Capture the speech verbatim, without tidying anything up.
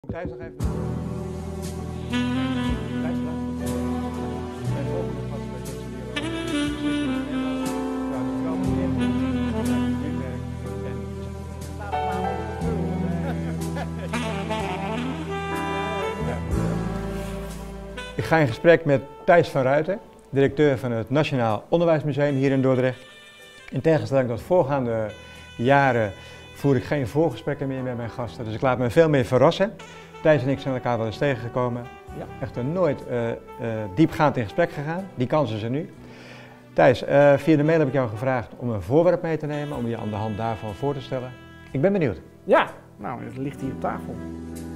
Thijs nog even. Thijs bedankt. Mijn volgende gast bij deze wereld. Ja, dat is wel bekend. Windwerk en... Ik ga in gesprek met Thijs van Ruiten, directeur van het Nationaal Onderwijsmuseum hier in Dordrecht. In tegenstelling tot voorgaande jaren voer ik geen voorgesprekken meer met mijn gasten, dus ik laat me veel meer verrassen. Thijs en ik zijn elkaar wel eens tegengekomen. Ja, echter nooit uh, uh, diepgaand in gesprek gegaan. Die kans is er nu. Thijs, uh, via de mail heb ik jou gevraagd om een voorwerp mee te nemen, om je aan de hand daarvan voor te stellen. Ik ben benieuwd. Ja, nou, het ligt hier op tafel.